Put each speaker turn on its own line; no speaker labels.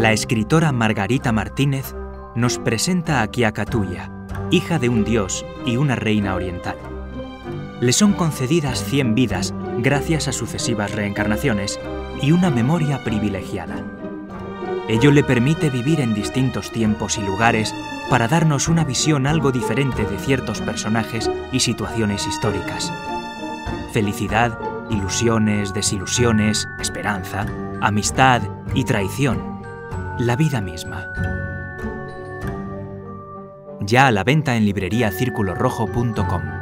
La escritora Margarita Martínez nos presenta a Quiacatuya, hija de un dios y una reina oriental. Le son concedidas 100 vidas gracias a sucesivas reencarnaciones y una memoria privilegiada. Ello le permite vivir en distintos tiempos y lugares para darnos una visión algo diferente de ciertos personajes y situaciones históricas. Felicidad, ilusiones, desilusiones, esperanza, amistad y traición. La vida misma. Ya a la venta en libreriacirculorrojo.com.